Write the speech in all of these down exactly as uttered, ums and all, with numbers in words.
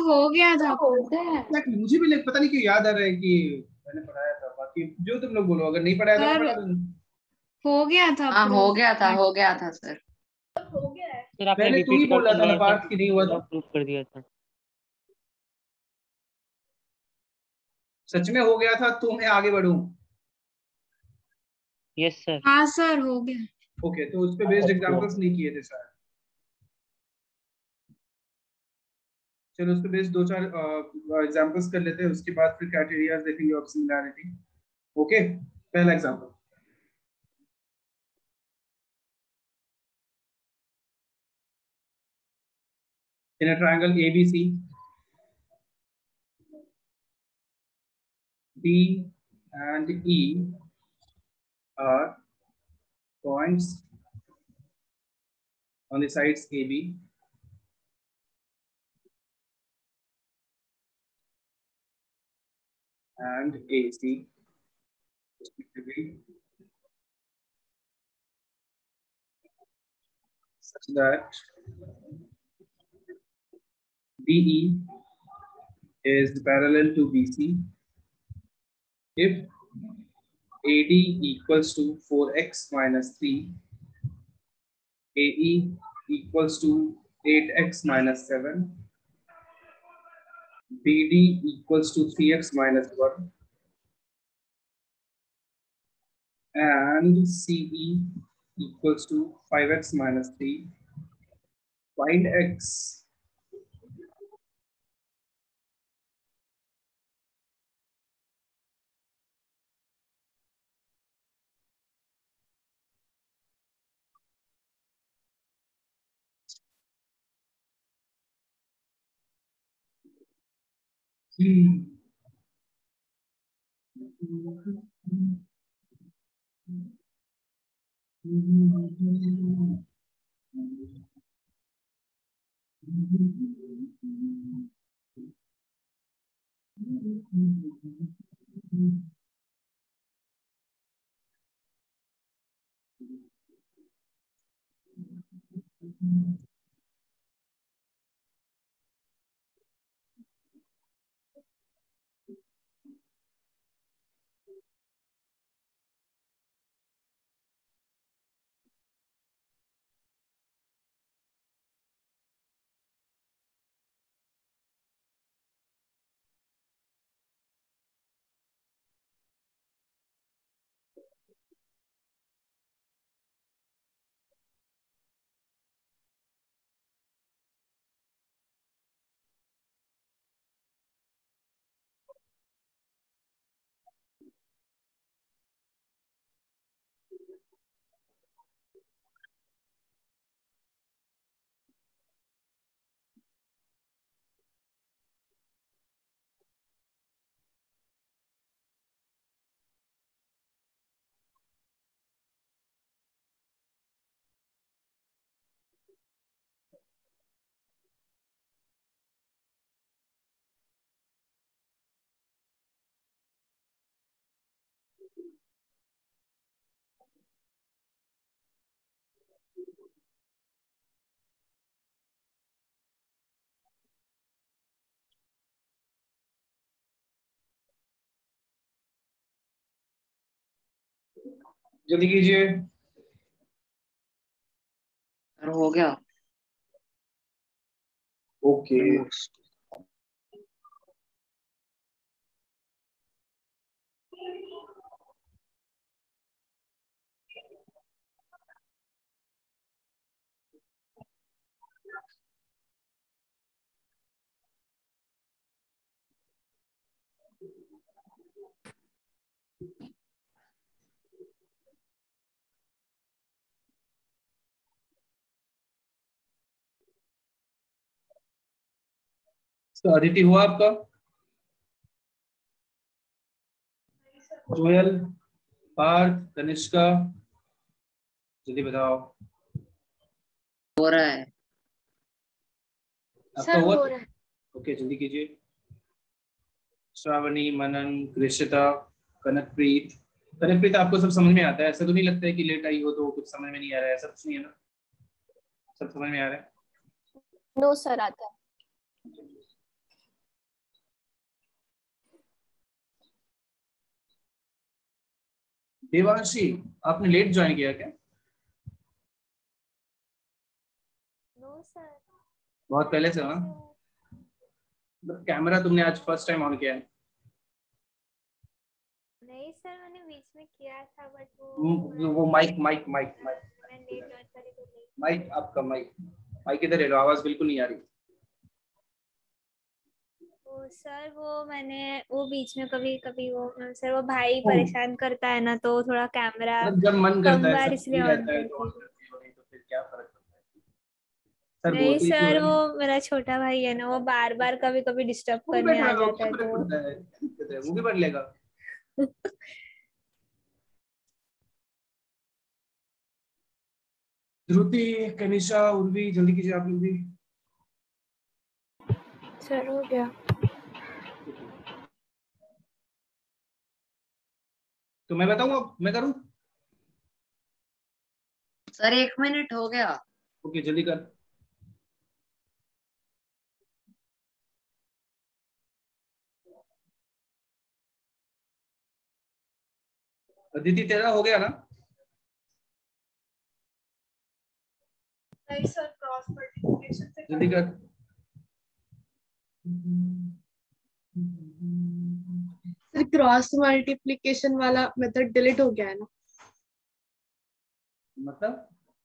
हो गया था। होता है मुझे भी पता नहीं क्यों याद आ रहा है कि मैंने पढ़ाया था, बाकी जो तुम लोग बोलो, अगर नहीं पढ़ाया था मैं पढ़ा दूंगा। हो गया था। हाँ हो गया था हो गया था सर। हो गया है सर आपने पहले तू ही रिपीट बोल रहा था कर ना लिया पार्थ कि नहीं हुआ था। प्रूफ कर दिया था। सच में हो गया था तो मैं आगे बढ़ूं। Yes sir. हाँ सर हो गया। ओके, तो उस पे बेस्ड एग्जांपल्स नहीं किए थे शायद। चलो उस पे बेस्ड दो चार एग्जांपल्स कर लेते हैं, उसके बाद फिर क्राइटेरियाज देखेंगे ऑफ सिमिलैरिटी। ओके, पहला example. In a triangle A B C, D and E are points on the sides A B and A C respectively, such that D E is parallel to B C if A D equals to four x minus three, A E equals to eight x minus seven, B D equals to three x minus one, and C E equals to five x minus three. Find x. Hmm. जल्दी कीजिए। Sir हो गया। Okay, तो अदिति हुआ आपका? Joel, Partha, Tanishka, जल्दी बताओ। हो रहा है आपका हुआ? ओके, जल्दी कीजिए। श्रावणी, मनन, कृषिता, कनकप्रीत। कनकप्रीत, आपको सब समझ में आता है? ऐसा तो नहीं लगता है कि लेट आई हो तो कुछ समझ में नहीं आ रहा है? सब कुछ नहीं है ना? सब समझ में आ रहा है? नो सर आता है। देवांशी, आपने लेट ज्वाइन किया क्या? No sir. बहुत पहले से हो ना? कैमरा तुमने आज फर्स्ट टाइम ऑन किया है? नहीं सर, मैंने बीच में किया था बट वो वो, वो माइक माइक माइक माइक मैं लेट ज्वाइन करी तो लेट। माइक आपका माइक माइक इधर है, आवाज बिल्कुल नहीं आ रही। वो सर वो मैंने वो बीच में कभी कभी वो सर वो भाई परेशान करता है ना, तो थोड़ा कैमरा मतलब जब मन कम करता है बार सब इसलिए फ्री ऑन रहता है तो ऑन करती हूँ। करती हो, नहीं तो फिर क्या फर्क पड़ता है? सर नहीं बोलते ही तो सर, है। वो मेरा छोटा भाई है ना, वो बार बार कभी कभी डिस्टर्ब वो भी करने बैठा आ रहेगा, जाता क्या है फर्क तो पड़ता है? क्या दिक्कत है? वो भी पढ़ लेगा। ध्रुति, कनिशा, उर्वी, जल्दी कीजिए आप लोग भी। सर हो गया। तो मैं बताऊं, अब मैं करूं? सर एक मिनट हो गया। ओके जल्दी कर। अदिति तेरा हो गया ना? नहीं सर, क्रॉस मल्टीप्लिकेशन से जल्दी कर। सर क्रॉस मल्टीप्लिकेशन वाला मेथड डिलीट हो गया है ना? मतलब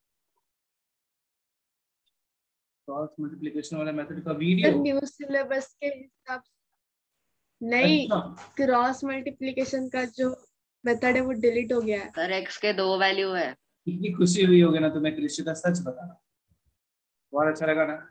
क्रॉस मल्टीप्लिकेशन वाला मेथड का वीडियो? सर न्यू सिलेबस के हिसाब से नहीं, अच्छा, क्रॉस मल्टीप्लिकेशन का जो मेथड है वो डिलीट हो गया है। सर एक्स के दो वैल्यू है। इतनी खुशी हुई होगी ना तुम्हें कृषिता, सच बताना। बहुत अच्छा लगा ना?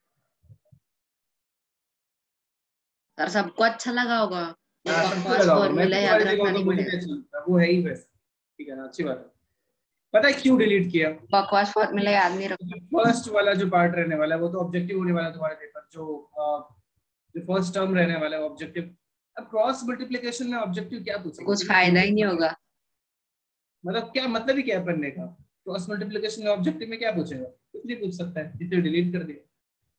सर सबको अच्छा लगा होगा। ये हाँ, सबको बकवास लगा होगा। मैं फॉर्मूला भी याद तुम्हारी जगह रखना होता नहीं मुझे पड़ेगा। क्या चलता, वो है ही वैसे। ठीक है ना, अच्छी बात है। पता है क्यों डिलीट किया? बकवास फॉर्मूला याद नहीं रखना। फर्स्ट वाला जो पार्ट रहने वाला है वो तो ऑब्जेक्टिव होने वाला है तुम्हारे पेपर। जो अ, जो फर्स्ट टर्म रहने वाला है ऑब्जेक्टिव। अब क्रॉस मल्टीप्लिकेशन में ऑब्जेक्टिव क्या तो पूछेगा? कुछ फायदा ही नहीं होगा। मतलब क्या मतलब ही क्या है पढ़ने का? क्रॉस मल्टीप्लिकेशन में ऑब्जेक्टिव में क्या पूछेगा? कुछ नहीं पूछ सकता है, इसलिए डिलीट कर दिया।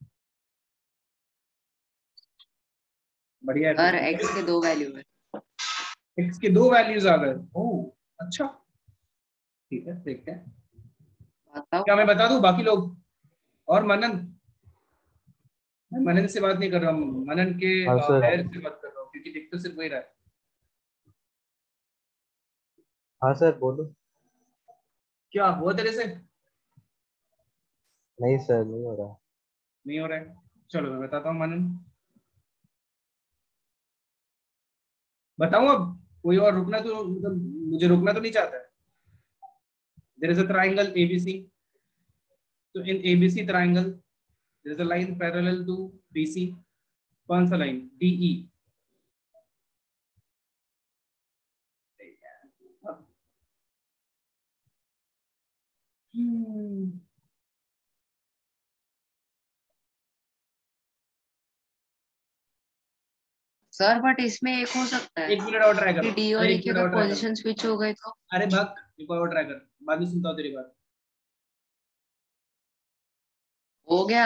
बढ़िया है सर फिर। एक्स के दो वैल्यू है। एक्स के दो वैल्यूज आ गए। ओह अच्छा, ठीक है देखते हैं। बताओ। क्या मैं बता दूं बाकी लोग? और मनन, मैं मनन से बात नहीं कर रहा हूँ, मनन के हाँ सर। पैर से बात कर रहा हूँ, क्योंकि दिख तो सिर्फ वही रहा है। हाँ सर बोलो। क्या हुआ तेरे से? नहीं सर, नहीं हो रहा। नहीं हो रहा है? चलो मैं बताता हूँ मनन। बताऊं अब? कोई और रुकना तो मतलब मुझे रुकना तो नहीं चाहता है। There is a triangle ABC. तो in ABC triangle there is a line parallel to BC. कौन सा line? DE. Hmm sir but इसमें एक हो सकता है एक मिनट और ट्राई कि करो। डी और अरे ई एक की मिनट अगर और ट्राई करो। पोजीशन स्विच हो गई तो। अरे भग, एक बार और ट्राई कर, बाद में सुनता हूँ तेरी बात। हो गया।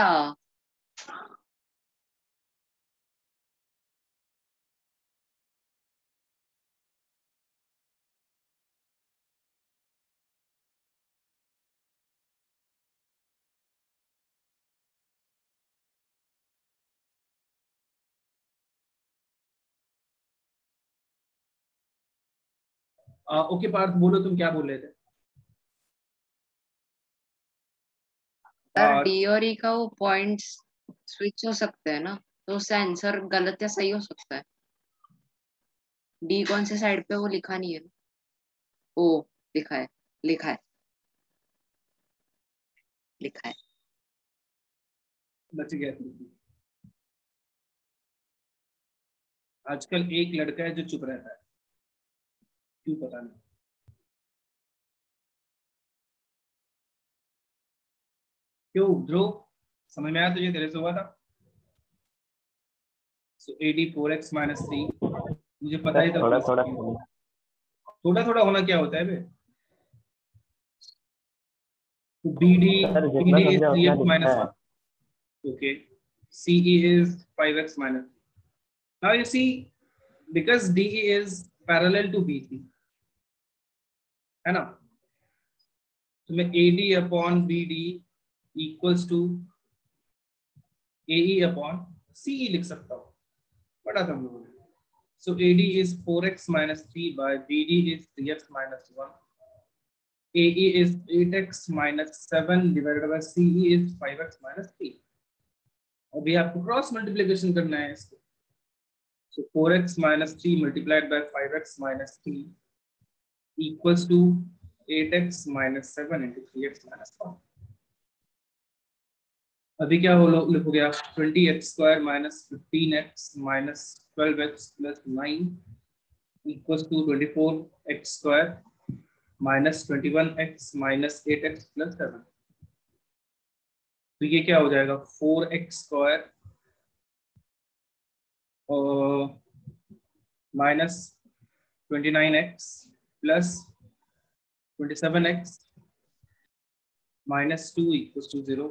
ओके पार्थ, बोलो तुम क्या बोल रहे थे? सर आ, डी और ई का वो पॉइंट्स स्विच हो सकते हैं ना, तो उससे आंसर गलत या सही हो सकता है। डी कौन से साइड पे वो लिखा नहीं है ना। ओ लिखा है, लिखा है, लिखा है। बच गया तुम। आजकल एक लड़का है जो चुप रहता है, क्यों पता नहीं। क्यों ध्रुव, समझ में आया तुझे? तेरे से हुआ था। So A D four x minus three, मुझे पता ही सर था थोड़ा तुम थोड़ा। थोड़ा थोड़ा होना क्या होता है बे? तो बी डी सर बी जितना डी इज समझा थ्री उतना एक्स लिखना माइनस है। One. Okay, C E is five x minus. Now you see, because D E is parallel to B C, है ना। तो मैं A D upon B D equals to A E upon C E लिख सकता हूँ, पढ़ा था हम लोगों ने। So A D is four x minus three by B D is three x minus one, A E is eight x minus seven divided by C E is five x minus three. अभी आपको cross multiplication करना है इसको। So four x minus three multiplied by five x minus three equals to eight x minus seven into three x minus one. अभी क्या हो लिखोगे आप, twenty x square minus fifteen x minus twelve x plus nine equals to twenty-four x square minus twenty-one x minus eight x plus seven. तो ये क्या हो जाएगा, four x square और minus twenty nine x plus twenty seven x minus two equals to zero.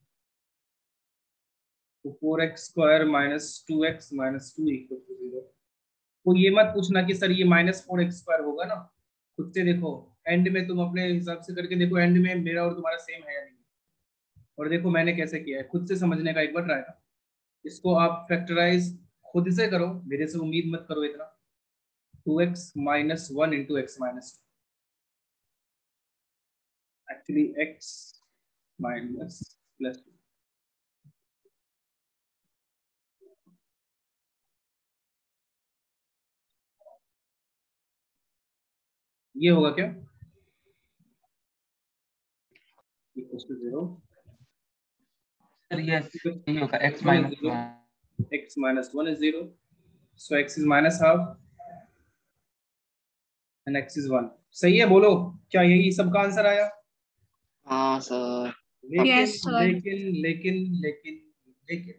तो four x square minus two x minus two equals to zero. तो ये मत पूछना कि सर ये माइनस फोर एक्स स्क्वायर होगा ना, खुद से देखो एंड में, तुम अपने हिसाब से करके देखो एंड में मेरा और तुम्हारा सेम है या नहीं। और देखो मैंने कैसे किया है, खुद से समझने का एक बार ट्राई करो। इसको आप फैक्टराइज खुद से करो, मेरे से उम्मीद मत करो इतना। Two x minus one into x minus two, actually x minus plus two. ये होगा क्या, equals to zero. Sir yes यही होगा, x minus one, x minus one is zero, so x is minus half and x is one. सही है, बोलो क्या यही सबका आंसर आया? हाँ सर। लेकिन Yes, sir. लेकिन लेकिन लेकिन लेकिन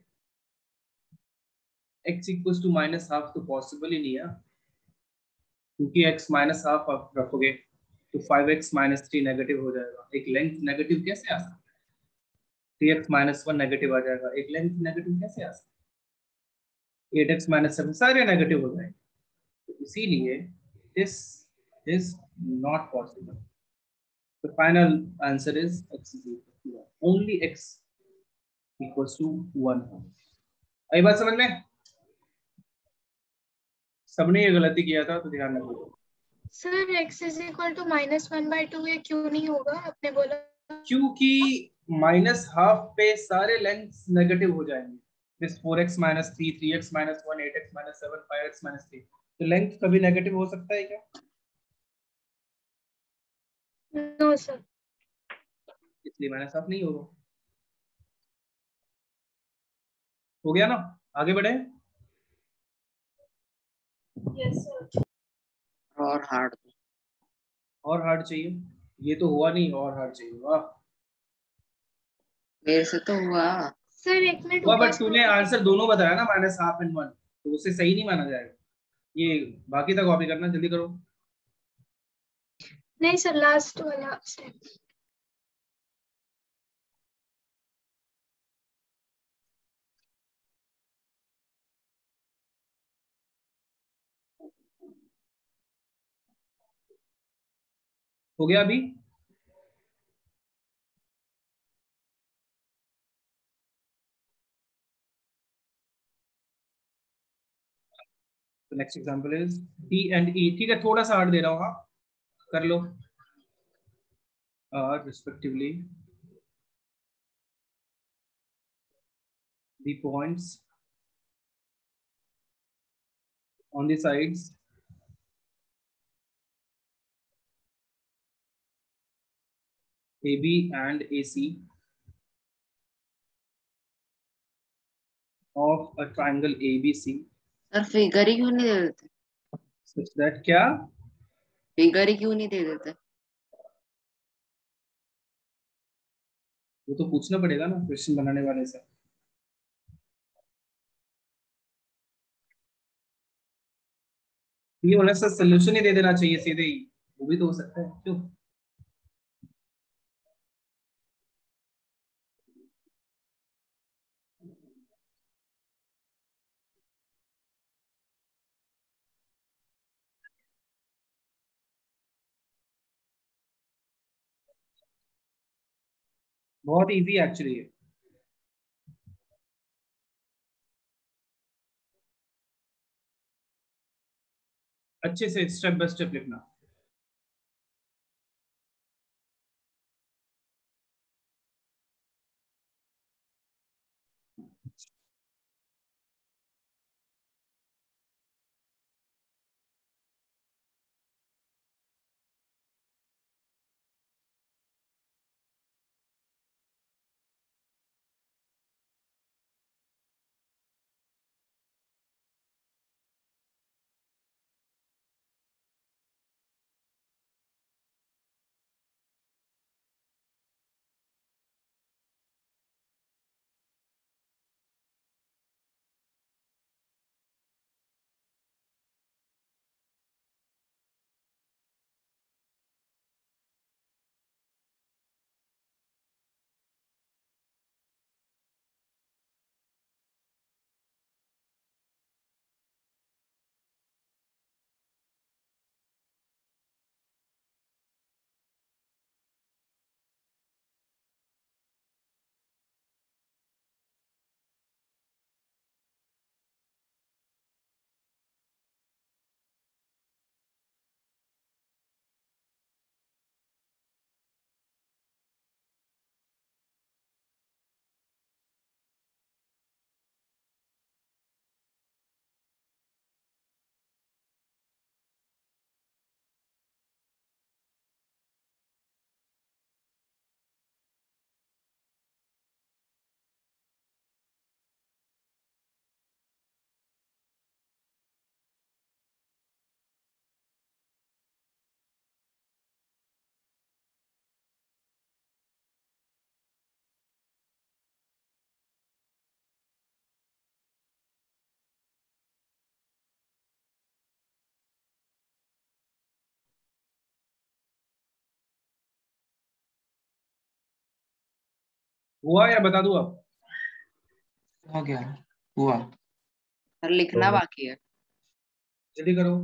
x equals to minus half तो पॉसिबल ही नहीं है, क्योंकि x माइनस हाफ आप रखोगे तो five x minus three negative हो जाएगा। एक लेंथ नेगेटिव कैसे आ सकता है? Three x minus one negative आ जाएगा, एक लेंथ नेगेटिव कैसे आ सकता है? एट एक्स माइनस सेवन सारे नेगेटिव हो जाएंगे, तो इसीलिए this is not possible. The final answer is x is equal to one, only x equals to one. आई बात समझ में? सबने ये गलती किया था तो ध्यान रखो। Sir x is equal to minus one by two, ये क्यों नहीं होगा आपने बोला? क्योंकि माइनस हाफ पे सारे लेंथ्स नेगेटिव हो जाएंगे। This four x minus three, three x minus one, eight x minus seven, five x minus three, तो लेंथ कभी नेगेटिव हो सकता है क्या? No sir. इसलिए माइनस हाफ नहीं होगा। हो गया ना, आगे बढ़े। Yes, sir. और हार्ड। और हार्ड चाहिए? ये तो हुआ नहीं, और हार्ड चाहिए। वाह, मेरे से तो हुआ। सर एक मिनट हुआ, ऊपर बट तूने आंसर दोनों बताया ना, माइनस हाफ एंड वन, तो उससे सही नहीं माना जाएगा। ये बाकी तक कॉपी करना, जल्दी करो। नहीं सर, लास्ट वाला स्टेप। हो गया अभी? Next example is D and E. ठीक है, थोड़ा सा हार्ड दे रहा हूँ, हाँ कर लो। और respectively the points on the sides A B and A C of a triangle A B C sir figure ही क्यों नहीं दे देते? such that क्या? फिगर ही क्यों नहीं दे देते? वो तो पूछना पड़ेगा ना क्वेश्चन बनाने वाले से। ये होने से सोल्यूशन ही दे देना चाहिए सीधे ही, वो भी तो हो सकता है, क्यों? बहुत इजी एक्चुअली है। अच्छे से स्टेप बाय स्टेप लिखना। हुआ या बता दूं अब? हो गया, हुआ। पर लिखना तो बाकी है। जल्दी करो।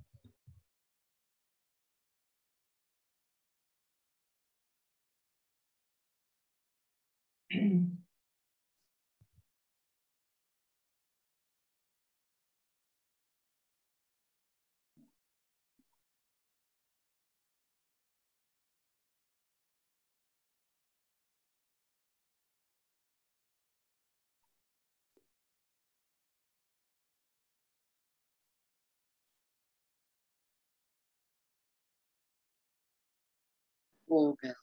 हो गया।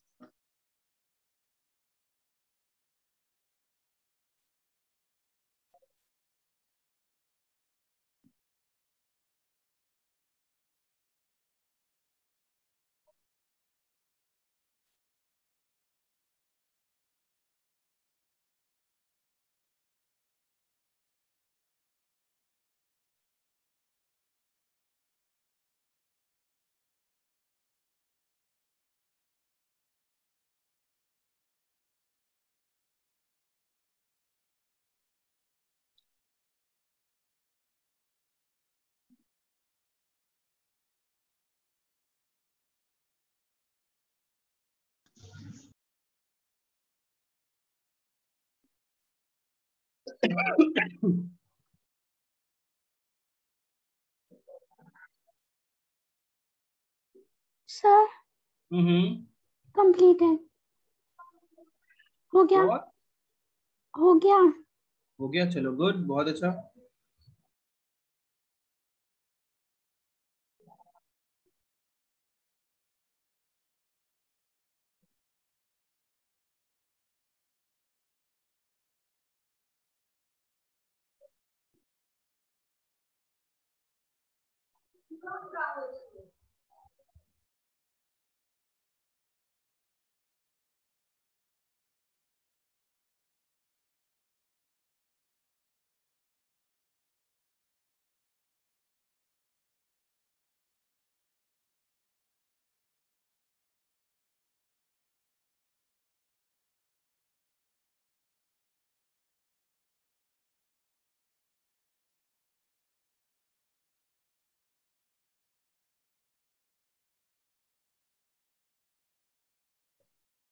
सर हम्म। कंप्लीट है, हो गया, और हो गया। हो गया, चलो गुड, बहुत अच्छा।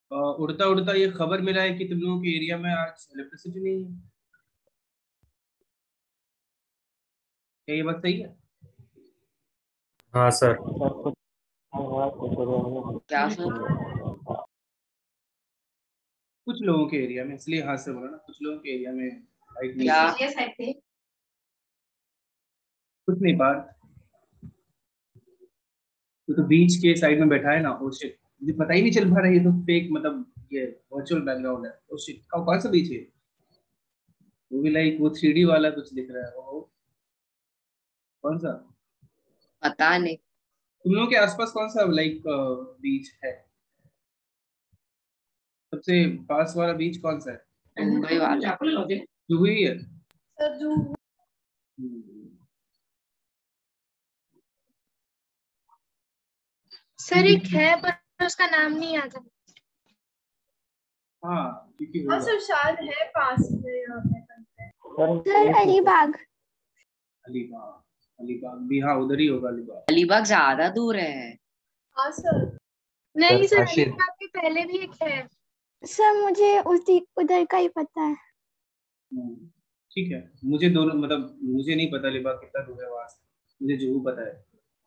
उड़ता उड़ता ये खबर मिला है कि तुम लोगों के एरिया में आज इलेक्ट्रिसिटी नहीं है। क्या ये बात सही है? हाँ सर। क्या सर? कुछ लोगों के एरिया में, इसलिए हाँ से बोला ना, कुछ लोगों के एरिया में लाइट नहीं क्या? है। कुछ नहीं बात, तो, तो बीच के साइड में बैठा है ना, ओ शिट, मुझे पता ही नहीं चल पा रहा है, ये तो फेक मतलब ये वर्चुअल बैकग्राउंड है। ओ शिट, कौन सा बीच है? वो भी लाइक वो थ्री डी वाला कुछ दिख रहा है। वो कौन सा? पता नहीं। तुम लोगों के आसपास कौन सा लाइक बीच है? सबसे पास वाला बीच कौन सा है? मुंबई वाला। जुहू ही है। सर एक है पर उसका नाम नहीं आता। हाँ क्योंकि हाँ होगा। सर शायद है पास में यहाँ पे। सर अलीबाग। अलीबाग, अलीबाग भी, हाँ उधर ही होगा अलीबाग। अलीबाग ज्यादा दूर है। हाँ सर। नहीं सर सर, काशी। अलीबाग के पहले भी एक है। सर मुझे उसी उधर का ही पता है। हम्म, ठीक है, मुझे दोनों मतलब मुझे नहीं पता अलीबाग कितना दूर है वहां से, मुझे जुहू पता है।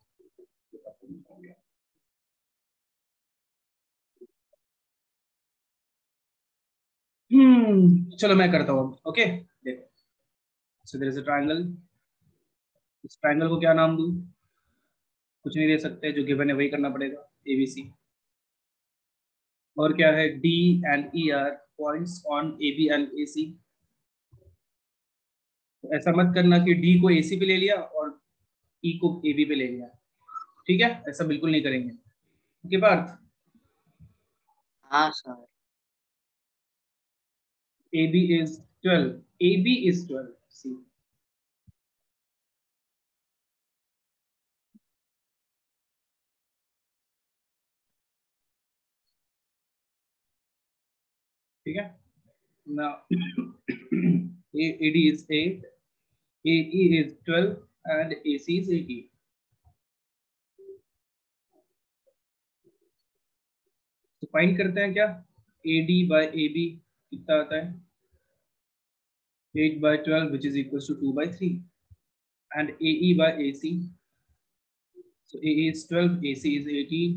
हम्म चलो मैं करता हूँ। ओके देखो, so there is a triangle. इस ट्रायंगल को क्या नाम दूं? कुछ नहीं दे सकते, जो गिवन है वही करना पड़ेगा, एबीसी। और क्या है? D and E are points on A B and A C. ऐसा मत करना कि डी को एसी पे ले लिया और ई को ए बी पे ले लिया, ठीक है? ऐसा बिल्कुल नहीं करेंगे। ओके पार्थ? हाँ sir. A B is twelve. A B is twelve. See. ठीक है? Now A AD is eight, A E is twelve, and A C is eighteen. तो फाइंड करते हैं क्या? A D by A B कितना आता है? eight by twelve, which is equals to two by three, and A E by A C. So A E is twelve, A C is eighteen.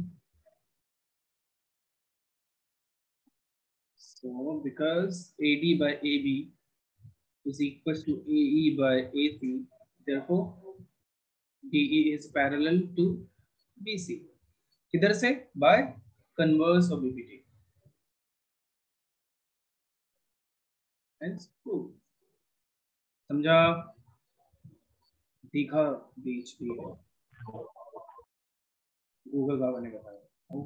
So because A D by A B is equals to A E by A C, therefore D E is parallel to B C. किधर से? By converse of B P T. Hence proof. समझा? दिखा बीच भी है, Google बाबा ने बताया।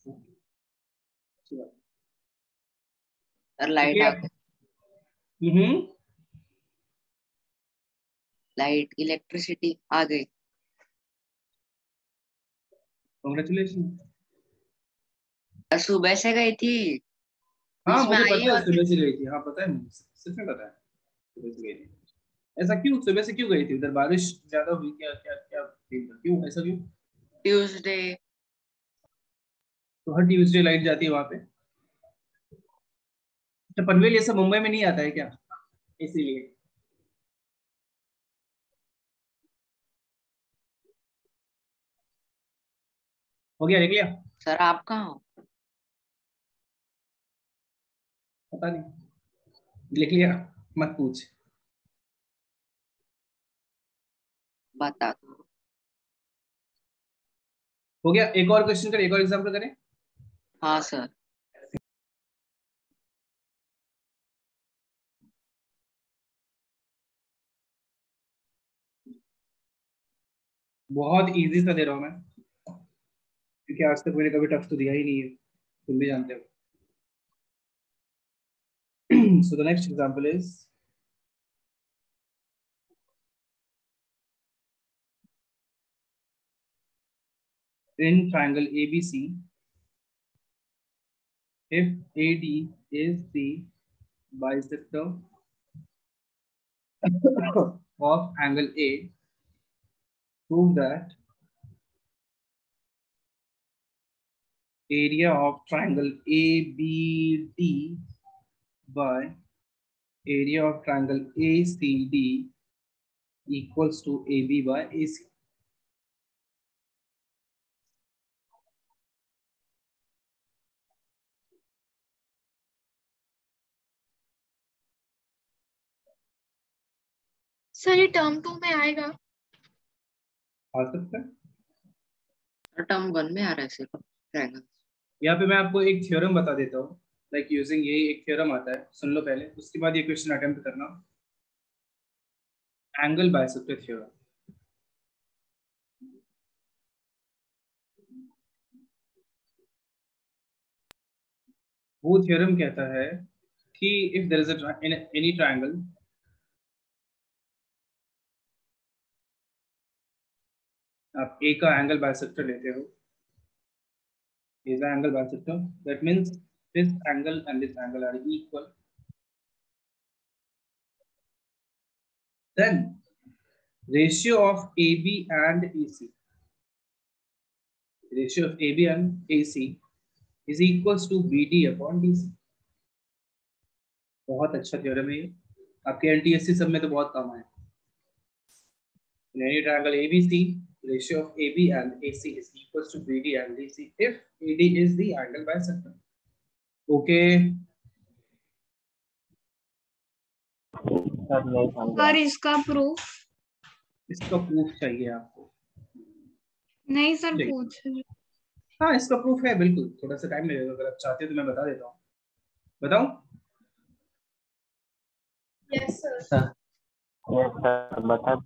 Sir light आ गई। हम्म light, electricity आ गई। कांग्रेचुलेशन। सुबह से गई थी, हाँ बीच में मुझे आई पता है, और सुबह से गई थी। हाँ पता है मुझे, सच में पता है, सुबह से गई थी। ऐसा क्यों? सुबह से क्यों गई थी? उधर बारिश ज्यादा हुई क्या? क्या क्या क्यों ऐसा क्यों? ट्यूसडे। तो हर ट्यूसडे लाइट जाती है वहां पे। तो पनवेल ये सब मुंबई में नहीं आता है क्या, इसीलिए? हो गया, लिख लिया? सर आप कहाँ हो? पता नहीं, लिख लिया? मत पूछ। बता दो। हो गया? एक और क्वेश्चन करें, एक और एग्जाम्पल करें। हाँ सर। बहुत इजी सा दे रहा हूं मैं, क्योंकि आज तक मैंने कभी टफ तो दिया ही नहीं है, तुम भी जानते हो। So the next example is in triangle A B C, if A D is the bisector of angle A, prove that area of triangle A B D by area of triangle A C D equals to A B by A C. Sir ये term two में आएगा? आ सकता है, term one में आ रहा है सिर्फ triangle. यहाँ पे मैं आपको एक थ्योरम बता देता हूँ, लाइक यूजिंग यही एक थ्योरम आता है, सुन लो पहले, उसके बाद ये क्वेश्चन अटेम्प्ट करना। Angle bisector theorem. वो थ्योरम कहता है कि if there is a any triangle, आप ए का एंगल बाइसेक्टर लेते हो, is an angle bisector, that means this angle and this angle are equal, then ratio of A B and A C, ratio of A B and A C is equals to B D upon D C. बहुत अच्छा theorem है ये, आपके N T S C सब में तो बहुत काम आया। In any triangle A B C, ratio of A B and A C is equals to B D and D C if A D is the angle bisector. Okay. Sir इसका proof? इसका proof चाहिए आपको? नहीं sir पूछ। हाँ इसका proof है, बिल्कुल, थोड़ा सा टाइम लगेगा, अगर आप चाहते हो तो मैं बता देता हूँ। बताऊं? Yes sir. बता।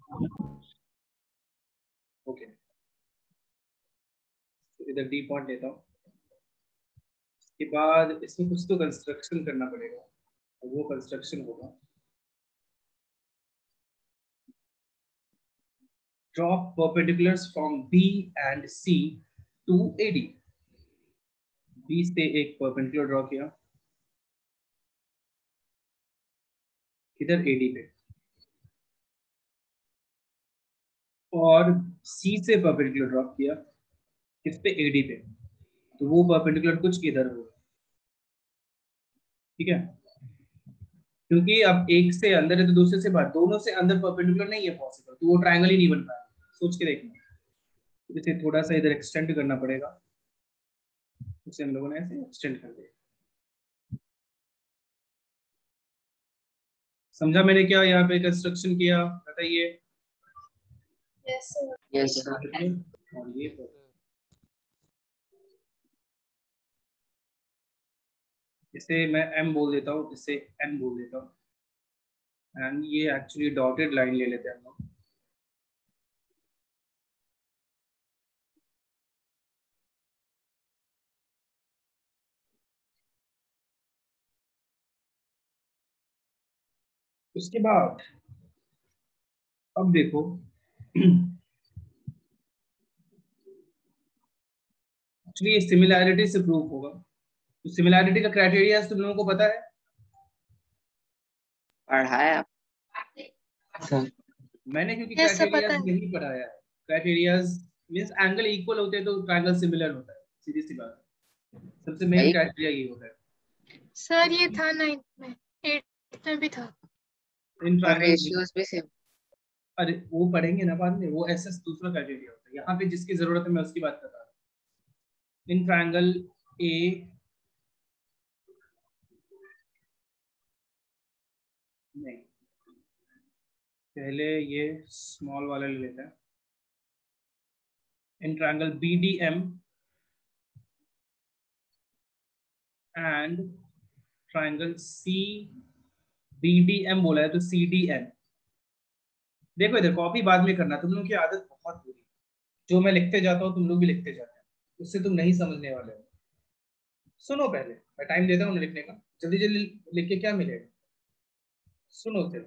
ओके, इधर डी पॉइंट लेता हूँ, इसके बाद इसमें कुछ तो कंस्ट्रक्शन करना पड़ेगा, और वो कंस्ट्रक्शन होगा draw perpendiculars from B and C to A D. B से एक परपेंडिकुलर ड्रॉ किया, इधर A D पे, और C से परपेंडिकुलर ड्रॉ किया किस पे? A D पे, तो वो परपेंडिकुलर कुछ इधर होगा, ठीक है? क्योंकि अब एक से अंदर है तो दूसरे से बाहर, दोनों से अंदर परपेंडिकुलर नहीं है पॉसिबल, तो वो ट्रायंगल ही नहीं बन पाएगा। सोच के देखना, इसे थोड़ा सा इधर एक्सटेंड करना पड़ेगा, उसे हम लोगों ने ऐसे एक्सटेंड कर दिया। समझा मैंने क्या यहाँ पे कंस्ट्रक्शन किया? बताइए। Yes sir. Yes sir. और ये इसे मैं M बोल देता हूँ, इसे N बोल देता हूँ, एंड ये एक्चुअली डॉटेड लाइन ले लेते हैं हम लोग। उसके बाद अब देखो एक्चुअली ये सिमिलैरिटी से प्रूव होगा, तो सिमिलैरिटी का क्राइटेरिया तुम लोगों को पता है? पढ़ाया आप? मैंने क्योंकि yes, क्राइटेरिया नहीं पढ़ाया है। क्राइटेरिया मींस एंगल इक्वल होते हैं तो ट्रायंगल सिमिलर होता है, सीधी सी बात है, सबसे मेन क्राइटेरिया ये होता है। सर ये था नाइन्थ में, एट्थ में भी था। इन रेशियोज भी सेम। अरे वो पढ़ेंगे ना बाद में, वो ऐसा दूसरा क्राइटेरिया होता है, यहाँ पे जिसकी जरूरत है मैं उसकी बात कर रहा हूँ। इन ट्रायंगल ए नहीं, पहले ये स्मॉल वाला ले लेते हैं। In triangle B D M and triangle C B D M बोला है तो सी डी एम। देखो इधर कॉपी बाद में करना, तुम लोगों की आदत बहुत बुरी, जो मैं लिखते जाता हूँ तुम लोग भी लिखते जाते हैं, उससे तुम नहीं समझने वाले हो। सुनो पहले, मैं टाइम देता हूँ लिखने का, जल्दी जल्दी लिख के क्या मिलेगा? सुनो फिर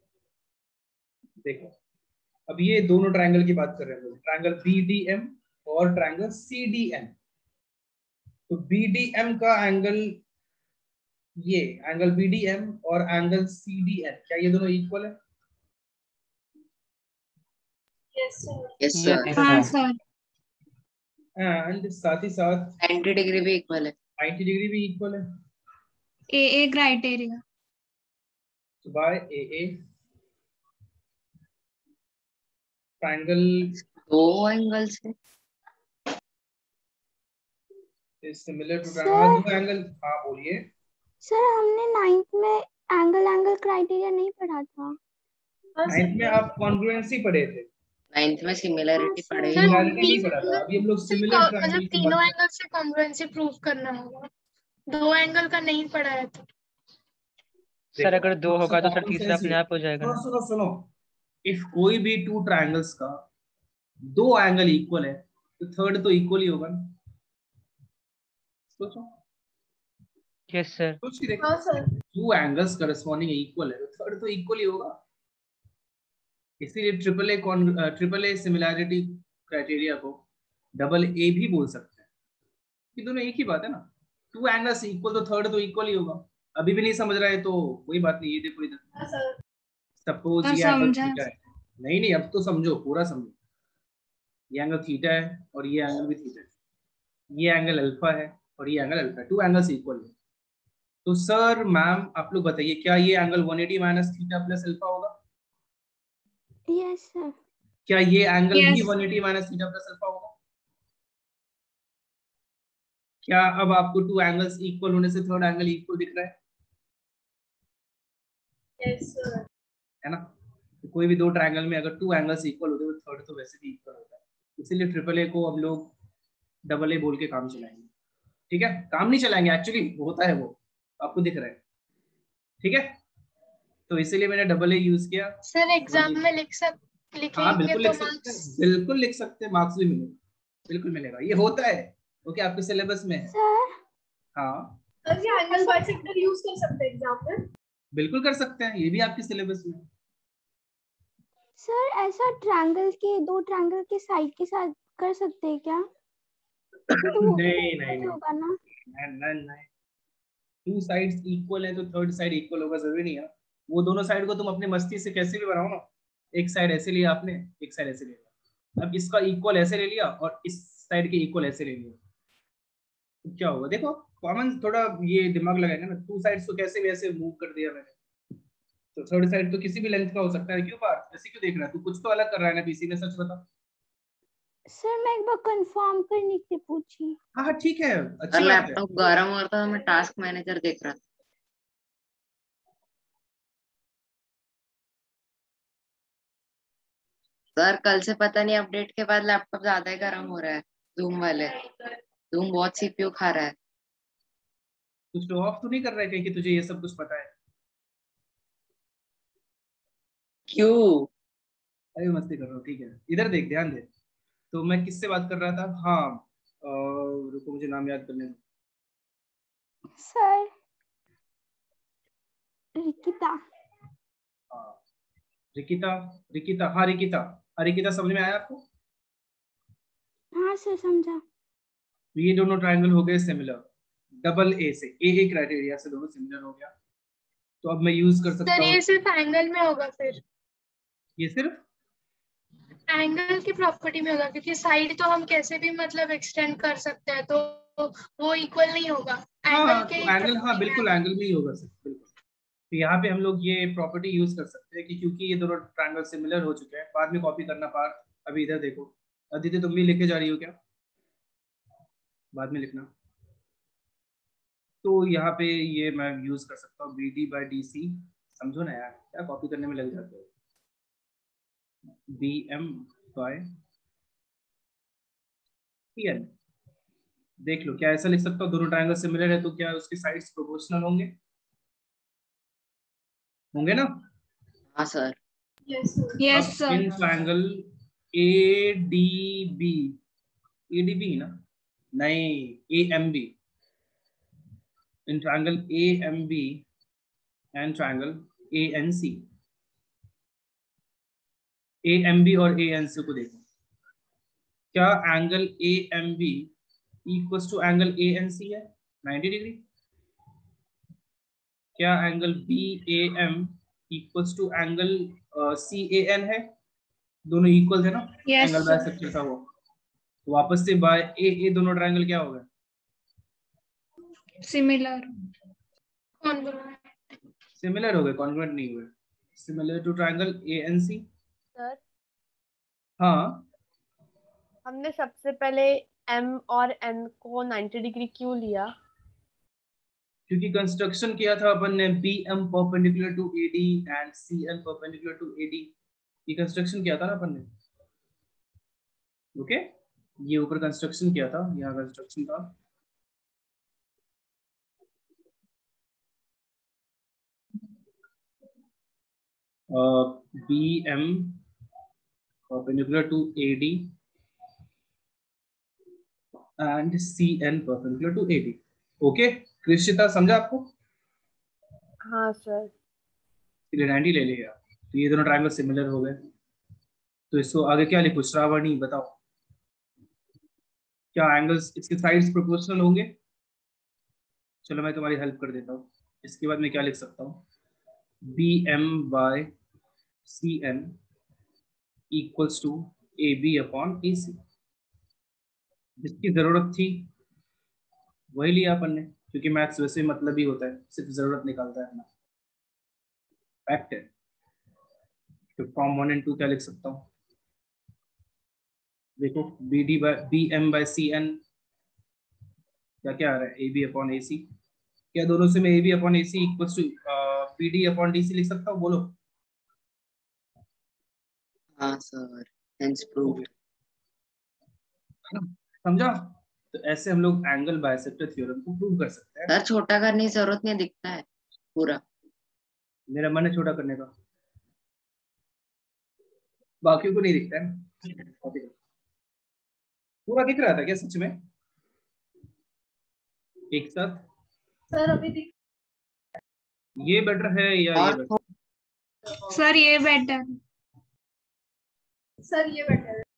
देखो, अब ये दोनों ट्रायंगल की बात कर रहे हैं, ट्रायंगल बी डी एम और ट्रायंगल सी डी एम। तो बी डी एम का एंगल, ये एंगल बी डी एम और एंगल सी डी एम, क्या ये दोनों इक्वल है? Yes sir. Yes sir. हाँ सर। एंड साथ ही साथ नाइन्टी डिग्री भी इक्वल है। नाइन्टी डिग्री भी इक्वल है। A A criteria. तो बाय ए ए ट्रायंगल दो एंगल से इज सिमिलर टू सर दो एंगल। हाँ बोलिए। सर हमने नाइन्थ में एंगल एंगल क्राइटेरिया नहीं पढ़ा था। नाइन्थ में आप कॉन्ग्रुएंसी पढ़े थे, नाइन्थ में सिमिलरिटी हाँ, पढ़े सर। ही नहीं। सिमिलरिटी नहीं पढ़ा था। अभी हम लोग सिमिलर मतलब ट्रायंगल की तीनों बात कर एंगल से कॉन्ग्रुएंसी प्रूव करना होगा, दो एंगल का नहीं पढ़ा है तो। सर अगर दो थोड़ा सा होगा तो सर common तीसरा sense अपने है। आप हो जाएगा सुनो ना। सुनो सुनो, इफ कोई भी टू ट्रायंगल्स का दो एंगल इक्वल है तो थर्ड तो इक्वल ही होगा ना। सोचो यस सर। सोच के देखो, हाँ sir. Two angles corresponding equal है तो थर्ड तो इक्वल ही होगा। इसीलिए triple A triple A similarity criteria को डबल ए भी बोल सकते हैं, ये दोनों एक ही बात है ना। टू एंगल्स इक्वल तो थर्ड तो इक्वल ही होगा। अभी भी नहीं समझ रहा है तो कोई बात नहीं, ये देखो इधर सपोज सर ये एंगल समझा। थीटा है। नहीं नहीं अब तो समझो, पूरा समझो। ये एंगल थीटा है और ये एंगल भी थीटा है, ये एंगल अल्फा है और ये एंगल अल्फा है, टू एंगल्स इक्वल है। तो सर मैम आप लोग बताइए, क्या ये angle one eighty minus theta plus alpha होगा? Yes sir. क्या ये एंगल भी yes one eighty minus theta plus alpha होगा? क्या अब आपको टू एंगल्स इक्वल होने से थर्ड एंगल इक्वल दिख रहा है? Yes sir. है ना। तो कोई भी दो ट्रायंगल में अगर टू एंगल्स इक्वल होते हैं तो थर्ड तो वैसे भी इक्वल होता है। इसीलिए ट्रिपल ए को हम लोग डबल ए बोल के काम चलाएंगे। ठीक है, काम नहीं चलाएंगे, एक्चुअली होता है वो, आपको दिख रहा है। ठीक है, तो इसीलिए मैंने डबल ए यूज किया। सर एग्जाम में लिख सक हाँ लिखेंगे बिल्कुल तो लिख सकते हैं, मार्क्स। बिल्कुल लिख सकते हैं, मार्क्स भी मिलेगा, बिल्कुल मिलेगा, ये होता है। ओके, आपके सिलेबस में है। सर हाँ एंगल बाइसेक्टर यूज कर सकते हैं एग्जाम में। बिल्कुल कर सकते हैं, ये भी आपके सिलेबस में है। सर ऐसा ट्रायंगल के दो ट्रायंगल के साइड के साथ कर सकते हैं क्या? तो वो नहीं नहीं नहीं होगा ना। नहीं नहीं, टू साइड्स इक्वल है तो थर्ड साइड इक्वल होगा जरूरी नहीं है। वो दोनों साइड को तुम अपनी मस्ती से कैसे भी बनाओ ना, एक साइड ऐसे लिया आपने, एक साइड ऐसे लिया, अब इसका इक्वल ऐसे ले लिया और इस साइड के इक्वल ऐसे ले लिया, तो क्या होगा? देखो कॉमन थोड़ा ये दिमाग लगाएंगे ना, टू साइड्स को कैसे भी ऐसे मूव कर दिया मैंने, तो थर्ड साइड तो किसी भी लेंथ का हो सकता है। क्यों बात ऐसे क्यों देख रहा है तू? कुछ तो अलग कर रहा है ना पीसी में, सच बता। सर मैं एक बार कंफर्म करने के लिए पूछी। हाँ हाँ ठीक है, अच्छी अगर बात है। लैपटॉप गर्म हो रहा था मैं टास्क मैनेजर देख रहा था। सर कल से पता नहीं अपडेट के बाद लैपटॉप ज्यादा ही गर्म हो रहा है। जूम वाले जूम बहुत सीपीयू खा रहा है। कुछ शो ऑफ तो नहीं कर रहा है कहीं कि तुझे ये सब कुछ पता है? क्यों? अरे मस्ती कर रहा हूँ, ठीक है। इधर देख, ध्यान दे। तो मैं किससे बात कर रहा था? हाँ अ, रुको मुझे नाम याद करने दो। सर रिकिता। हाँ रिकिता, रिकिता, हाँ रिकिता, हाँ रिकिता, समझ में आया आपको? हाँ सर समझा। तो ये दोनों ट्रायंगल हो गए सिमिलर, डबल ए से, ए ए क्राइटेरिया से दोनों सिमिलर हो गया। तो अब मैं यूज कर सकता सर हूँ, ये सिर्फ एंगल में होगा, फिर ये सिर्फ एंगल की प्रॉपर्टी में होगा, क्योंकि साइड तो हम कैसे भी मतलब एक्सटेंड कर सकते हैं, तो वो इक्वल नहीं होगा। हाँ एंगल के तो एंगल, हाँ property में बिल्कुल एंगल में ही होगा सर, बिल्कुल। तो यहाँ पे हम लोग ये प्रॉपर्टी यूज कर सकते हैं कि क्योंकि ये दोनों ट्रायंगल सिमिलर हो चुके हैं, बाद में कॉपी करना पार्ट। अभी इधर देखो, अदिति तुम भी लेके जा रही हो क्या? बाद में लिखना। तो यहाँ पे ये मैं यूज कर सकता हूँ B D by D C, समझो ना यार, क्या कॉपी करने में लग जाते हो। B M by T N, देख लो क्या ऐसा लिख सकता हूँ? दोनों ट्रायंगल सिमिलर है तो क्या उसके साइड्स प्रोपोर्शनल होंगे? होंगे ना? हाँ सर। Yes sir. In triangle A D B, A D B ना, नहीं A M B, in triangle A M B and triangle A N C, A M B और ए एन सी को देखो, क्या angle A M B equals to angle A N C है ninety degree? क्या angle B A M equals to angle C A N है? दोनों equal है ना, Yes, एंगल sir. बाइसेक्टर था वो। तो वापस से बाय ए ए दोनों ट्रायंगल क्या हो गए? सिमिलर। कौन बोल रहा है? सिमिलर हो गए, कॉन्ग्रुएंट नहीं हुए। Similar to triangle A N C. Sir हाँ, हमने सबसे पहले एम और एन को नाइंटी डिग्री क्यों लिया? क्योंकि कंस्ट्रक्शन किया था अपन ने B M perpendicular to A D and C N perpendicular to A D. ये कंस्ट्रक्शन किया था ना अपन ने। ओके, ये ऊपर कंस्ट्रक्शन किया था, यहाँ कंस्ट्रक्शन था। B M perpendicular to A D and C N perpendicular to A D. Okay Krishita, समझा आपको? हाँ सर। नाइंटी ले लिया, तो ये दोनों ट्रायंगल सिमिलर हो गए। तो इसको आगे क्या लिखूं? श्रावणी बताओ, क्या एंगल्स इसके साइड्स प्रोपोर्शनल होंगे? चलो मैं तुम्हारी हेल्प कर देता हूँ। इसके बाद मैं क्या लिख सकता हूँ? B M by C N equals to A B upon A C. जिसकी जरूरत थी वही लिया अपन ने, क्योंकि मैथ्स वैसे मतलब ही होता है, सिर्फ जरूरत निकालता है ना। फैक्ट है। तो फॉर्म वन एंड टू क्या लिख सकता हूँ? देखो, B D by B M by C N क्या क्या आ रहा है? A B upon A C. क्या दोनों से मैं A B upon A C equals to B D upon D C लिख सकता हूँ? बोलो। हाँ सर, हेंस प्रूव्ड। समझा? तो ऐसे हम लोग एंगल बाइसेक्टर थ्योरम को प्रूव कर सकते हैं। सर छोटा करने की जरूरत नहीं, दिखता है पूरा। मेरा मन है छोटा करने का, बाकियों को नहीं दिखता है। पूरा दिख रहा था क्या सच में एक साथ? सर अभी दिख ये बेटर है या ये और बेटर? सर ये बेटर। सर ये बेटर है।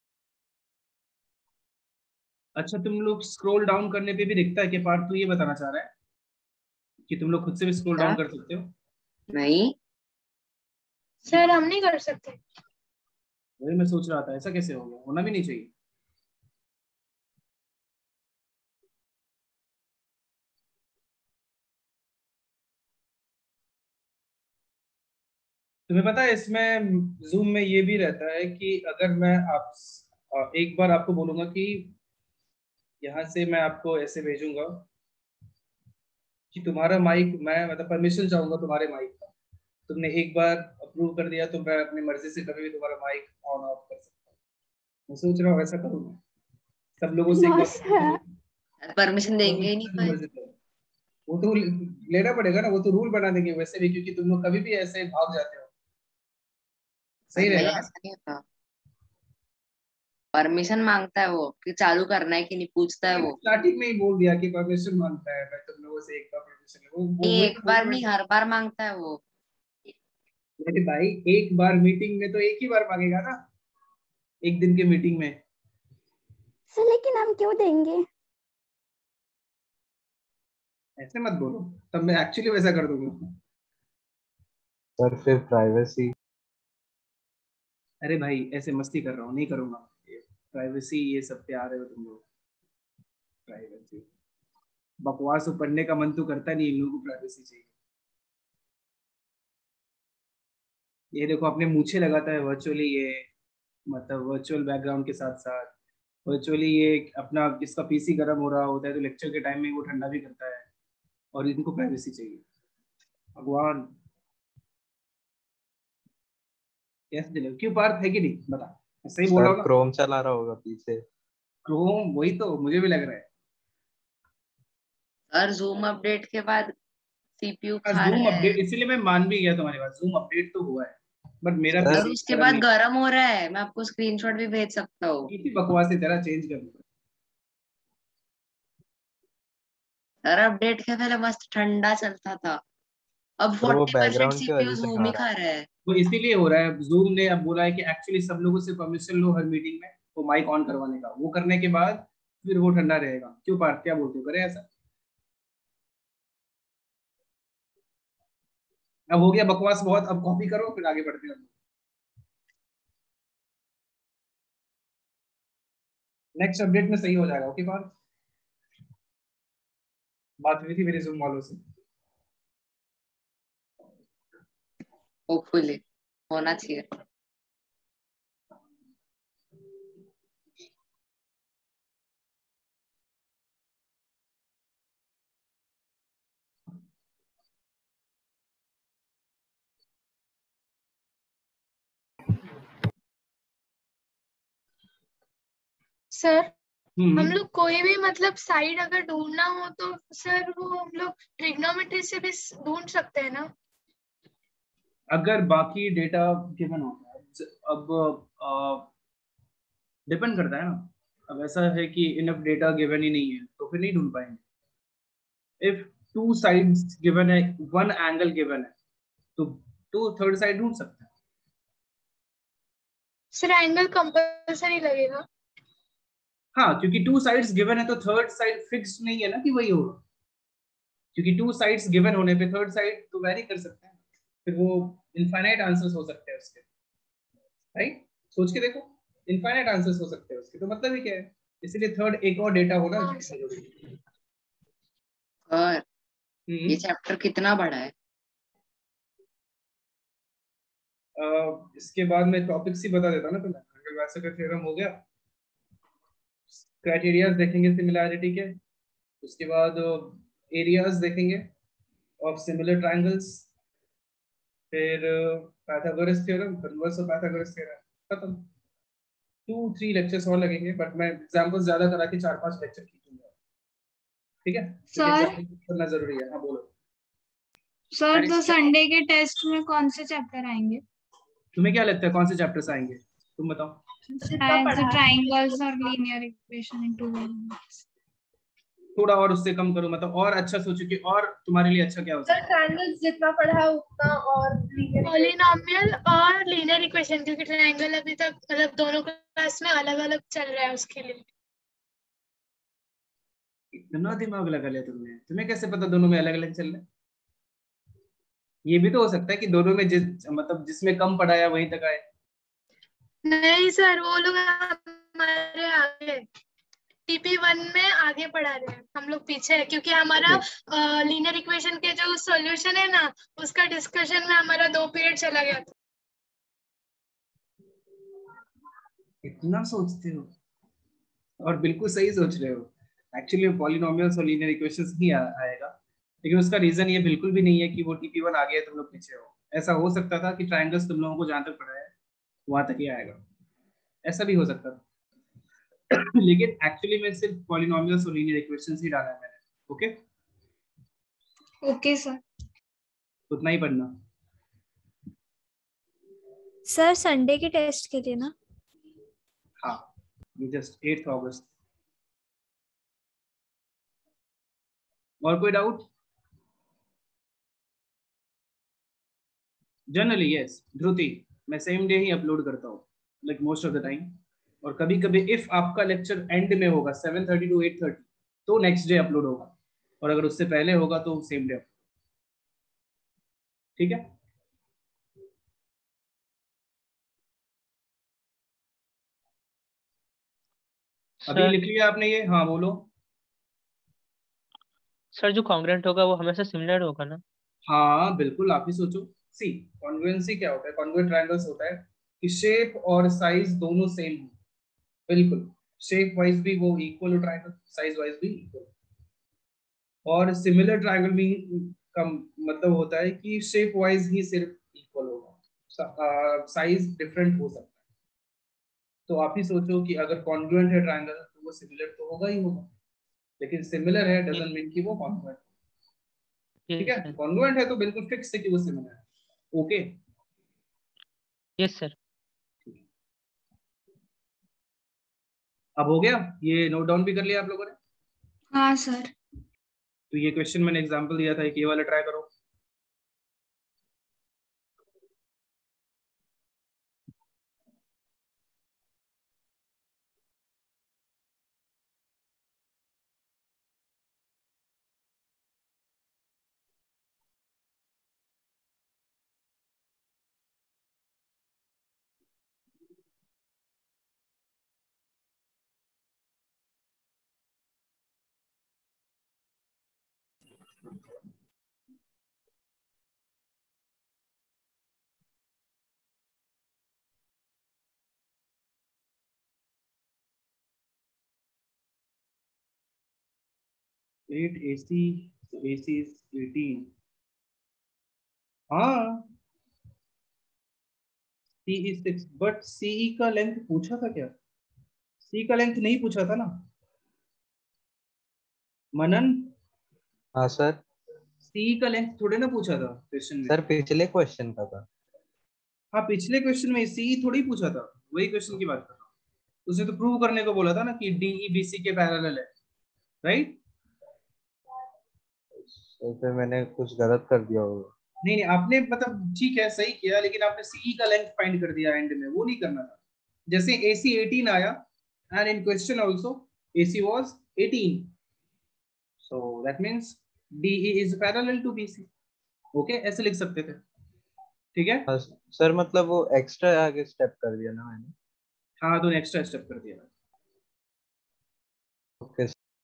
अच्छा, तुम लोग स्क्रॉल डाउन करने पे भी दिखता है कि पार्ट? तू ये बताना चाह रहा है कि तुम लोग खुद से भी स्क्रॉल डाउन कर सकते हो? नहीं सर हम नहीं कर सकते। वही मैं सोच रहा था, ऐसा कैसे हो गया? होना भी नहीं चाहिए। तुम्हें पता है इसमें जूम में ये भी रहता है कि अगर मैं आप एक बार आपको बोलूंगा कि यहाँ से मैं आपको ऐसे भेजूंगा कि तुम्हारा माइक, मैं मतलब परमिशन चाहूंगा तुम्हारे माइक का, तुमने एक बार अप्रूव कर दिया तो मैं अपनी मर्जी से कभी भी तुम्हारा माइक ऑन ऑफ कर सकता हूँ। मैं सोच रहा हूँ ऐसा करूँ, सब लोगों से एक बार परमिशन देंगे ही नहीं कोई। वो तो लेना पड़ेगा ना, वो तो रूल बना देंगे वैसे भी, क्योंकि तुम लोग कभी भी ऐसे भाग जाते हो। सही रहेगा ना? ऐसा नहीं होता, परमिशन मांगता है वो कि चालू करना है कि नहीं, पूछता है वो। स्टार्टिंग में ही बोल दिया कि परमिशन मांगता है, मैं तुम लोगों से एक बार परमिशन ले। वो, वो एक बार नहीं, हर बार मांगता है वो। अरे भाई, एक बार मीटिंग में तो एक ही बार मांगेगा ना, एक दिन के मीटिंग में। सर लेकिन हम क्यों देंगे? ऐसे मत बोलो, तब मैं एक्चुअली वैसा कर दूंगा। सर फिर प्राइवेसी। अरे भाई ऐसे मस्ती कर रहा हूँ, नहीं करूंगा। प्राइवेसी ये सब पे आ रहे हो तुम लोग। प्राइवेसी बकवास हो, पढ़ने का मन तो करता नहीं, इन लोगों को प्राइवेसी चाहिए। ये देखो अपने मूछे लगाता है वर्चुअली, ये मतलब वर्चुअल बैकग्राउंड के साथ साथ वर्चुअली ये अपना इसका पीसी गर्म हो रहा होता है तो लेक्चर के टाइम में वो ठंडा भी करता है, और इनको प्राइवेसी चाहिए। भगवान कैसे दिले? क्यों पार्थ है कि नहीं बता, सही बोल रहा हूँ ना? क्रोम चला रहा होगा पीछे। क्रोम, वही तो मुझे भी लग रहा है। सर जूम अपडेट के बाद सीपीयू खा जूम रहा है। अपडेट, इसीलिए मैं मान भी गया तुम्हारी बात, जूम अपडेट तो हुआ है, बट मेरा सर पीसी उसके बाद गर्म हो रहा है, मैं आपको स्क्रीनशॉट भी भेज सकता हूँ। इसी बकवास से तेरा चेंज कर। सर अपडेट के पहले मस्त ठंडा चलता था, अब पर वो फोर्टी परसेंट बैकग्राउंड की सीपीयू वजह से जूम खा ही रहा खा है। रहा है। वो इसीलिए हो रहा है, जूम ने अब बोला है कि एक्चुअली सब लोगों से परमिशन लो हर मीटिंग में वो माइक ऑन करवाने का, वो करने के बाद फिर वो ठंडा रहेगा। क्यों पार्थ, क्या बोलते हो, करे ऐसा? अब हो गया बकवास बहुत, अब कॉपी करो फिर आगे बढ़ते हैं। नेक्स्ट अपडेट में सही हो जाएगा। ओके बात बात हुई थी मेरे जूम वालों से। होपफुली होना चाहिए। सर हम्म हम लोग कोई भी मतलब साइड अगर ढूंढना हो तो सर वो हम लोग ट्रिग्नोमेट्री से भी ढूंढ सकते हैं ना? अगर बाकी डेटा गिवन होता है, अब डिपेंड करता है ना। अब ऐसा है कि इनफ डेटा गिवन ही नहीं है तो फिर नहीं ढूंढ पाएंगे। इफ टू साइड्स गिवन है, वन एंगल गिवन है, तो तो थर्ड साइड ढूंढ सकते हैं। सर एंगल कंपल्सरी लगेगा? हाँ, क्योंकि टू साइड्स गिवन है तो थर्ड साइड फिक्स नहीं है ना कि वही होगा। क्योंकि टू साइड्स गिवन होने पे थर्ड साइड तो वेरी कर सकते हैं, फिर वो इनफाइनाइट आंसर्स हो सकते हैं उसके। राइट, सोच के देखो, इनफाइनाइट आंसर्स हो सकते हैं उसके, तो मतलब ही क्या है। इसलिए थर्ड एक और डेटा होना हाँ, जरूरी है। और हम्म ये चैप्टर कितना बड़ा है? अह, इसके बाद में टॉपिक्स ही बता देता ना तुम्हें। अगर वैसे का थ्योरम हो गया, क्राइटेरियाज देखेंगे सिमिलैरिटी के, उसके बाद एरियाज देखेंगे ऑफ सिमिलर ट्रायंगल्स, फिर Pythagoras theorem, converse of Pythagoras theorem, खत्म। टू थ्री लेक्चर्स और लगेंगे, बट मैं एग्जांपल्स ज्यादा करा के चार पांच लेक्चर खींचूंगा। ठीक है, क्योंकि सर एग्जांपल करना जरूरी है। हाँ बोलो। सर तो संडे के टेस्ट में कौन से चैप्टर आएंगे? तुम्हें क्या लगता है कौन से चैप्टर्स आएंगे, तुम बताओ। शायद ट्राइंगल्स और linear equation in two variables. थोड़ा और उससे कम करो, मतलब और अच्छा सोचो कि और तुम्हारे लिए अच्छा क्या हो सकता है। ट्रायंगल्स जितना पढ़ा है उतना, और पॉलिनॉमियल और लीनियर इक्वेशन, क्योंकि ट्रायंगल अभी तक मतलब दोनों क्लास में अलग अलग चल रहा है उसके लिए। इतना दिमाग लगा लिया तुमने, तुम्हें कैसे पता दोनों में अलग अलग चल रहा है। ये भी तो हो सकता है कि दोनों में जिस मतलब जिसमें कम पढ़ाया वहीं तक आए। नहीं सर, वो लोग हमारे आगे टीपी वन में आगे पढ़ा रहे हैं, हम लोग पीछे है, क्योंकि हमारा लीनियर इक्वेशन के जो सॉल्यूशन है ना, उसका डिस्कशन में हमारा दो पीरियड चला गया था। इतना सोचते हो, और बिल्कुल सही सोच रहे हो। एक्चुअली पॉलिनोमियल्स और लीनियर इक्वेशंस ही आ, आएगा, लेकिन उसका रीजन ये बिल्कुल भी नहीं है कि वो टीपी वन आगे है तुम लोग पीछे हो। ऐसा हो सकता था कि ट्रायंगल्स तुम लोगों को जहां तक पढ़ा है वहां तक ही आएगा, ऐसा भी हो सकता था। लेकिन एक्चुअली में सिर्फ पॉलिनोमियल्स और लीनियर इक्वेशंस ही डाला है मैंने। Okay, okay sir. उतना ही पढ़ना। सर संडे के टेस्ट के लिए ना? हाँ, ये जस्ट एट्थ अगस्त। और कोई डाउट? जनरली यस ध्रुति, मैं सेम डे ही अपलोड करता हूँ, like most of the time. और कभी कभी इफ आपका लेक्चर एंड में होगा seven thirty to eight thirty तो नेक्स्ट डे अपलोड होगा, और अगर उससे पहले होगा तो सेम डे। ठीक है, अभी सर लिख लिया आपने ये? हाँ बोलो। सर जो कॉन्ग्रुएंट होगा वो हमेशा सिमिलर होगा ना? हाँ बिल्कुल, आप ही सोचो। सी कॉन्ग्रुएंसी क्या होता है, कॉन्ग्रुएंट ट्रायंगल्स होता है कि शेप और साइज दोनों सेम हो। बिल्कुल, शेप वाइज भी वो इक्वल हो ट्रायंगल, साइज वाइज भी इक्वल। और सिमिलर ट्रायंगल भी का मतलब होता है कि शेप वाइज ही सिर्फ इक्वल होगा, साइज डिफरेंट हो सकता है। तो आप ही सोचो कि अगर कॉन्ग्रुएंट है ट्रायंगल तो वो सिमिलर तो होगा ही होगा, लेकिन सिमिलर है डजंट मीन कि वो कॉन्ग्रुएंट। ठीक है, कॉन्ग्रुएंट है तो बिल्कुल फिक्स है कि वो सिमिलर है। Okay, yes sir. अब हो गया, ये नोट डाउन भी कर लिया आप लोगों ने? हाँ सर। तो ये क्वेश्चन मैंने एग्जांपल दिया था, ये वाला ट्राई करो। At A C, A C is eighteen. हाँ C is six, but CE का लेंथ पूछा था क्या? सी का लेंथ नहीं पूछा था ना मनन? हाँ सर। सी का लेंथ थोड़े ना पूछा था क्वेश्चन में। सर पिछले क्वेश्चन का था। हाँ पिछले क्वेश्चन में सी थोड़ी पूछा था, वही क्वेश्चन की बात कर रहा हूँ। उसने तो प्रूव करने को बोला था ना कि डीई बीसी के पैरेलल है, राइट? तो फिर मैंने कुछ गलत कर दिया होगा। नहीं नहीं आपने मतलब ठीक है सही किया, लेकिन आपने सीई का लेंथ फाइंड कर दिया एंड में, वो नहीं करना था। जैसे एसी एटीन आया and in question also AC was eighteen, so that means DE is parallel to BC. Okay ऐसे लिख सकते थे, ठीक है? हाँ सर, मतलब वो एक्स्ट्रा आगे स्टेप कर दिया ना मैंने। हाँ तो नेक्स्ट स्टेप कर दिया। ओके।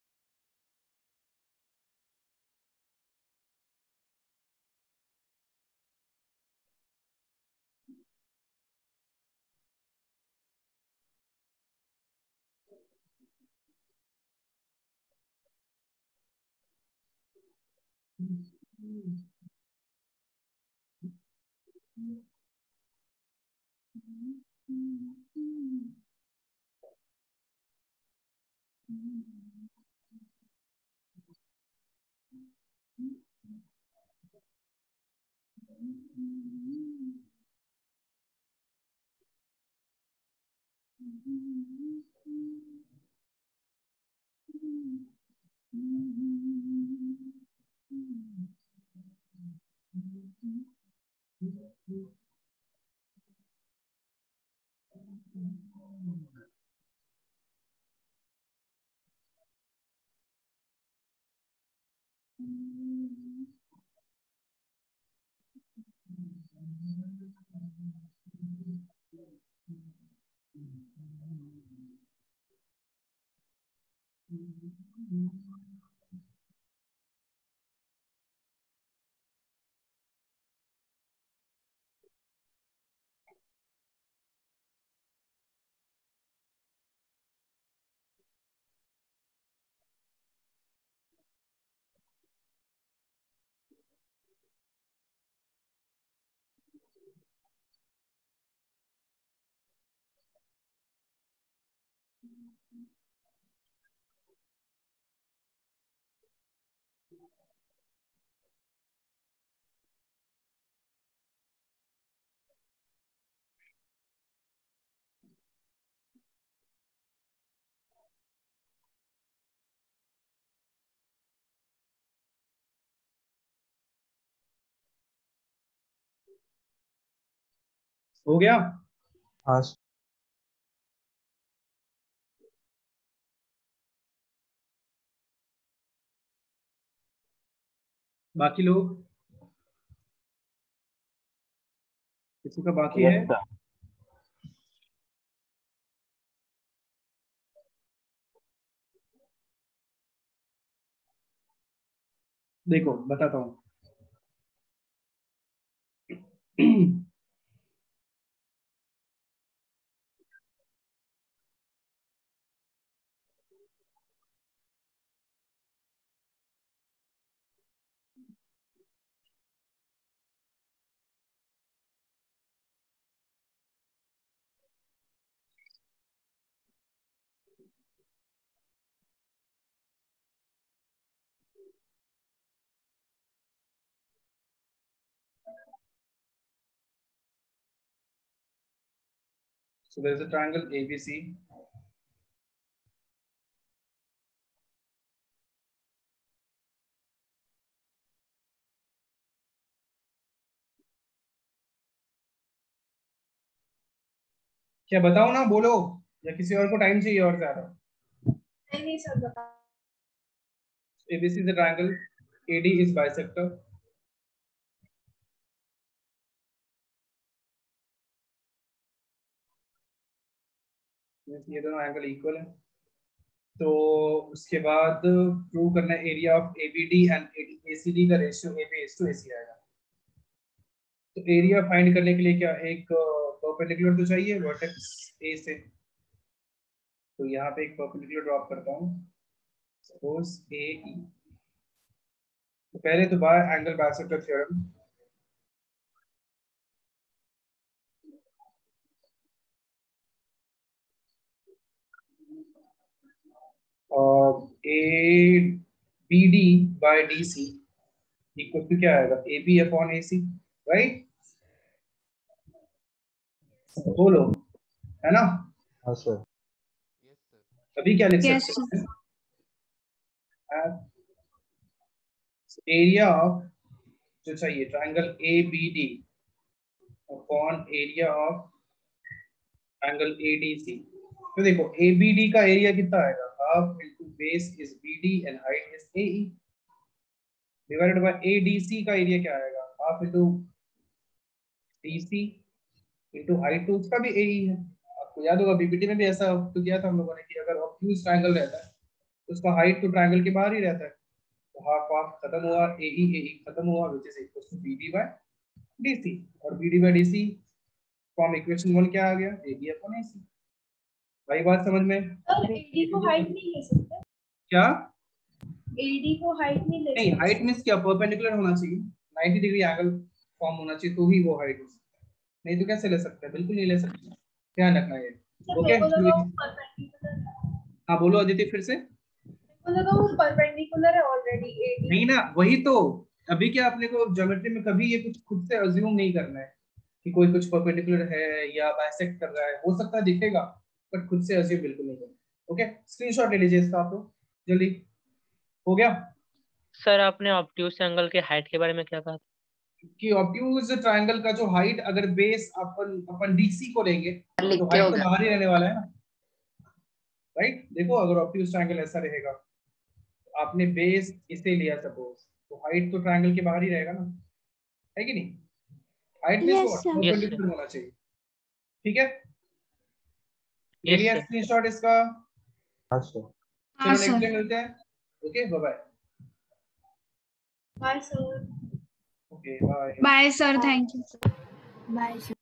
हो गया? हाँ बाकी लोग, किसी का बाकी है? देखो बताता हूँ। So there is a triangle A B C. क्या बताओ ना, बोलो, या किसी और को टाइम चाहिए और ज्यादा? नहीं नहीं सब बता। A B C is a triangle. A D is bisector. ये दोनों एंगल इक्वल है। तो उसके बाद प्रूव करना है area of A B D and A C D का ratio A B is to A C आएगा। तो एरिया फाइंड करने के लिए क्या, एक परपेंडिकुलर तो चाहिए वर्टेक्स A से। तो यहाँ पे एक परपेंडिकुलर ड्रॉप करता हूँ, सपोज A E। तो पहले तो बाय एंगल बाइसेक्टर थ्योरम, और A B D by D C equal to क्या आएगा, A B upon A C, right? बोलो, है ना? हाँ सर। अभी क्या लिख Yes, सकते हैं? एरिया ऑफ जो चाहिए triangle A B D upon area of angle A D C. तो देखो ए बी डी का एरिया कितना आएगा, half into base is B D and height is A E, divided by A D C का area क्या आएगा, half into D C into height, तो उसका भी ए ई है। आपको याद होगा पीपीटी में भी ऐसा तो किया था हम लोगों ने कि अगर ऑब्ट्यूज ट्रायंगल रहता है तो उसका हाइट तो ट्रायंगल के बाहर ही रहता है, तो हाफ हाफ खत्म हुआ, ए ई ए ई खत्म हुआ, which is equal to B D by D C, और B D by D C from equation one क्या आ गया, ए बी अपॉन ए सी। भाई बात समझ में? सर एडी को हाइट नहीं ले सकते क्या? एडी को हाइट नहीं ले नहीं, सकते हाइट मींस क्या, परपेंडिकुलर होना चाहिए, नाइंटी डिग्री एंगल फॉर्म होना चाहिए तो ही वो हाइट हो सकता है, नहीं तो कैसे ले सकते हैं, बिल्कुल नहीं ले सकते, ध्यान रखना ये। ओके, हाँ बोलो अदिति फिर से। वो परपेंडिकुलर है ऑलरेडी एडी। नहीं ना, वही तो अभी क्या अपने को ज्योमेट्री में कभी ये कुछ खुद से अज्यूम नहीं करना है कि कोई कुछ परपेंडिकुलर है या बाइसेक्ट कर रहा है, हो सकता है दिखेगा बट खुद से अज्यूम बिल्कुल नहीं करना। ओके, स्क्रीनशॉट ले लीजिए इसका आप लोग जल्दी। हो गया सर आपने ऑब्ट्यूज एंगल के हाइट के बारे में क्या कहा था? कि ऑब्ट्यूज ट्रायंगल का जो हाइट अगर बेस अपन अपन डीसी को लेंगे तो लिख के हाइट हो तो गया। बाहर ही रहने वाला है ना, राइट? देखो अगर ऑब्ट्यूज ट्रायंगल ऐसा रहेगा तो आपने बेस इसे लिया सपोज, तो हाइट तो ट्रायंगल के बाहर ही रहेगा ना, है कि नहीं? Height means Yes, what, sir. Yes, perpendicular होना चाहिए, ठीक है? ले Yes, लिया sir. स्क्रीनशॉट इसका? हाँ सर। हाँ चलो नेक्स्ट सर। डे मिलते हैं। Okay bye bye. Bye sir. Okay bye. Bye sir, thank you. Bye sir.